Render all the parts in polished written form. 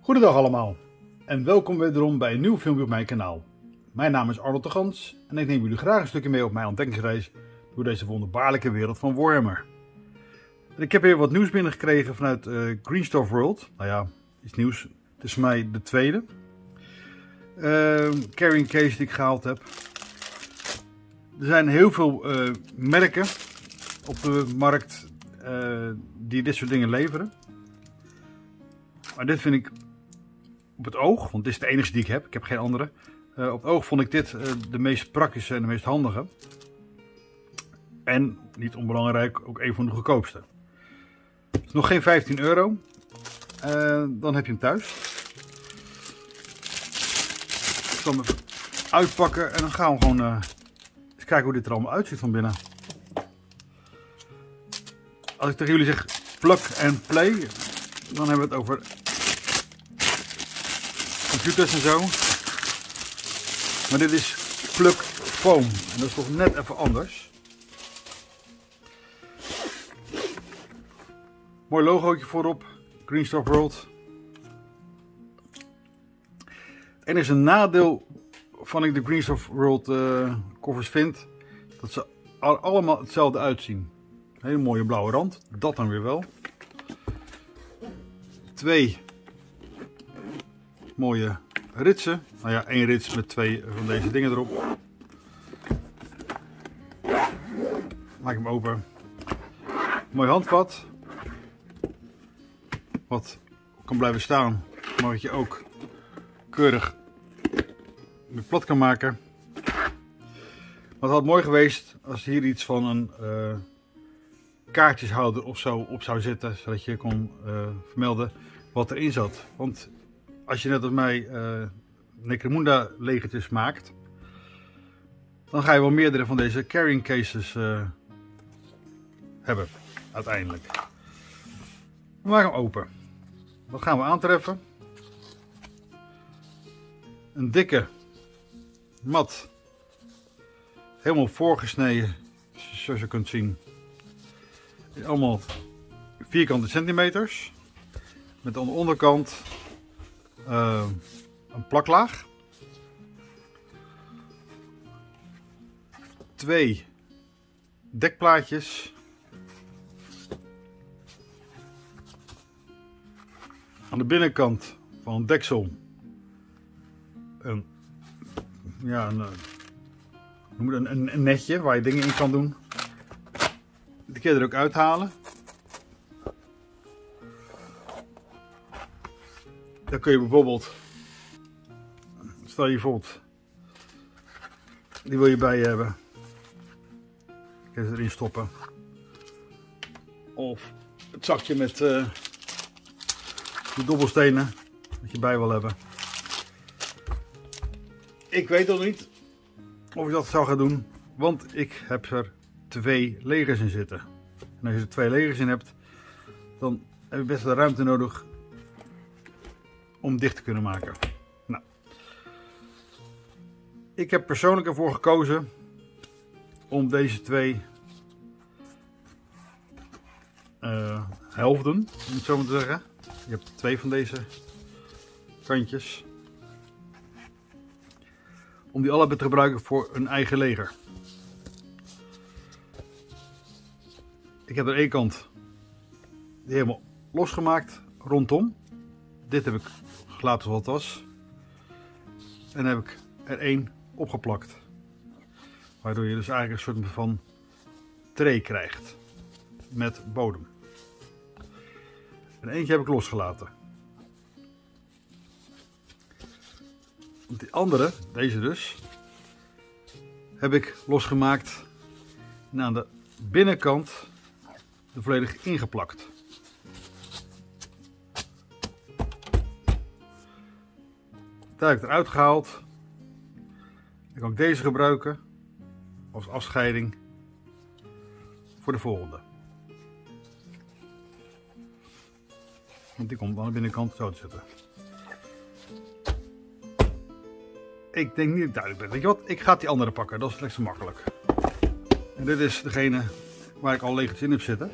Goedendag allemaal en welkom wederom bij een nieuw filmpje op mijn kanaal. Mijn naam is Arnold de Gans en ik neem jullie graag een stukje mee op mijn ontdekkingsreis door deze wonderbaarlijke wereld van Warhammer. Ik heb weer wat nieuws binnengekregen vanuit Greenstuff World. Nou ja, iets nieuws. Het is voor mij de tweede carrying case die ik gehaald heb. Er zijn heel veel merken op de markt die dit soort dingen leveren. Maar dit vind ik op het oog, want dit is de enige die ik heb geen andere. Op het oog vond ik dit de meest praktische en de meest handige. En, niet onbelangrijk, ook een van de goedkoopste. Het is nog geen 15 euro. Dan heb je hem thuis. Ik zal hem even uitpakken en dan gaan we gewoon eens kijken hoe dit er allemaal uitziet van binnen. Als ik tegen jullie zeg plug and play, dan hebben we het over computers en zo. Maar dit is plug foam en dat is toch net even anders. Mooi logootje voorop, Greenstuff World. Het enige nadeel van ik de Greenstuff World covers vind, dat ze allemaal hetzelfde uitzien. Hele mooie blauwe rand, dat dan weer wel. Twee mooie ritsen. Nou ja, één rits met twee van deze dingen erop. Maak hem open. Mooi handvat. Wat kan blijven staan, maar wat je ook keurig weer plat kan maken. Wat had mooi geweest als hier iets van een kaartjeshouder of zo op zou zitten, zodat je kon vermelden wat erin zat. Want als je net als mij Necromunda legertjes maakt, dan ga je wel meerdere van deze carrying cases hebben, uiteindelijk. We maken hem open. Wat gaan we aantreffen? Een dikke mat, helemaal voorgesneden, zoals je kunt zien. Allemaal vierkante centimeters. Met aan de onderkant een plaklaag. Twee dekplaatjes. Aan de binnenkant van het deksel een netje waar je dingen in kan doen. Die kun je er ook uithalen. Dan kun je bijvoorbeeld, stel je bijvoorbeeld, die wil je bij je hebben. Kun je erin stoppen. Of het zakje met de dobbelstenen dat je bij wil hebben. Ik weet nog niet of ik dat zou gaan doen, want ik heb er twee legers in zitten. En als je er twee legers in hebt, dan heb je best wel ruimte nodig om dicht te kunnen maken. Nou, ik heb persoonlijk ervoor gekozen om deze twee helften, om het zo maar te zeggen. Je hebt twee van deze kantjes. Om die allebei te gebruiken voor een eigen leger. Ik heb er één kant die helemaal losgemaakt rondom. Dit heb ik gelaten zoals het was. En dan heb ik er één opgeplakt. Waardoor je dus eigenlijk een soort van tray krijgt. Met bodem. En eentje heb ik losgelaten. Die andere, deze dus, heb ik losgemaakt en aan de binnenkant er volledig ingeplakt. Daar heb ik eruit gehaald. Dan kan ik deze gebruiken als afscheiding voor de volgende. Want die komt aan de binnenkant zo te zitten. Ik denk niet dat ik duidelijk ben. Weet je wat? Ik ga die andere pakken. Dat is het lekker makkelijk. En dit is degene waar ik al legertjes in heb zitten.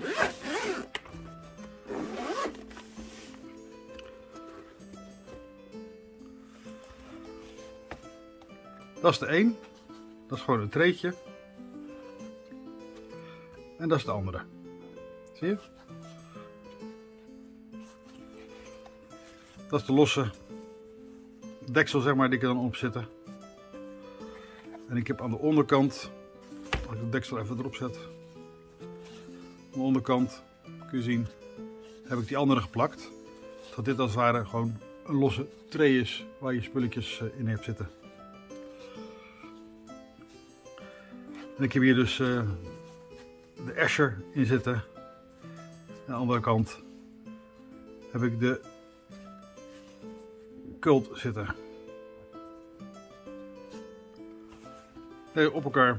Dat is de een. Dat is gewoon een treetje. En dat is de andere. Zie je? Dat is de losse deksel, zeg maar, die ik er dan op zitten. En ik heb aan de onderkant, als ik de deksel even erop zet, aan de onderkant kun je zien, heb ik die andere geplakt. Dat dit als het ware gewoon een losse tray is waar je spulletjes in hebt zitten. En ik heb hier dus de Escher in zitten. Aan de andere kant heb ik de Cult zitten. Op elkaar.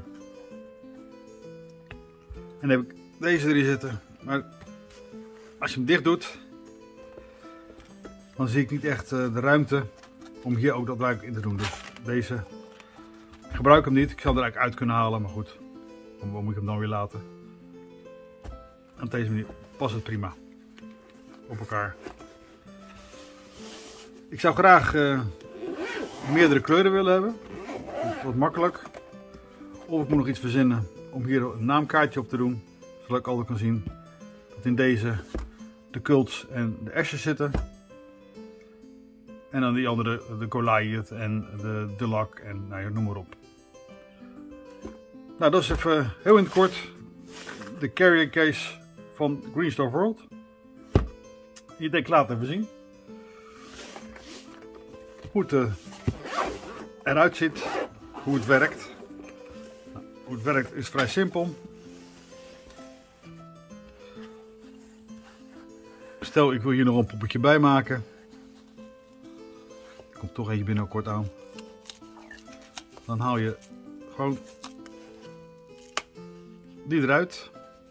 En dan heb ik deze erin zitten. Maar als je hem dicht doet, dan zie ik niet echt de ruimte om hier ook dat luik in te doen. Dus deze, ik gebruik hem niet. Ik zou er eigenlijk uit kunnen halen, maar goed. Waar moet ik hem dan weer laten? En op deze manier past het prima op elkaar. Ik zou graag meerdere kleuren willen hebben. Wat makkelijk. Of ik moet nog iets verzinnen om hier een naamkaartje op te doen. Zodat ik altijd kan zien dat in deze de Cults en de Eschers zitten. En dan die andere, de Goliath en de Delac en nou ja, noem maar op. Nou, dat is even heel in het kort de carrier case van Greenstar World. Hier denk ik later even zien hoe het eruit ziet, hoe het werkt. Nou, hoe het werkt is vrij simpel. Stel ik wil hier nog een poppetje bij maken. Er komt toch eentje binnenkort aan. Dan haal je gewoon die eruit.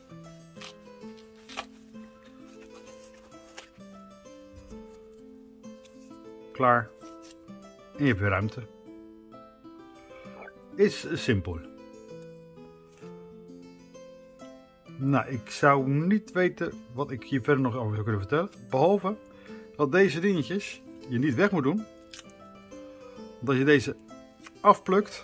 Klaar. En je hebt weer ruimte. Is simpel. Nou, ik zou niet weten wat ik hier verder nog over zou kunnen vertellen. Behalve dat deze dingetjes je niet weg moet doen. Want als je deze afplukt,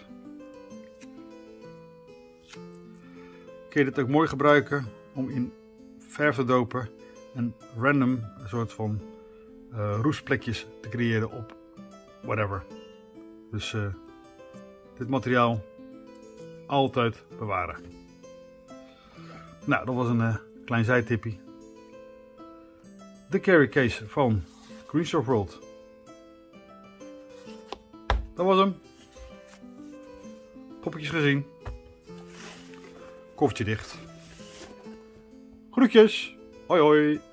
kun je dit ook mooi gebruiken om in verf te dopen en random een soort van roestplekjes te creëren op whatever. Dus dit materiaal altijd bewaren. Nou, dat was een klein zijtippie. De carry case van Greenstar World. Dat was hem. Poppetjes gezien. Koffertje dicht. Groetjes. Hoi hoi.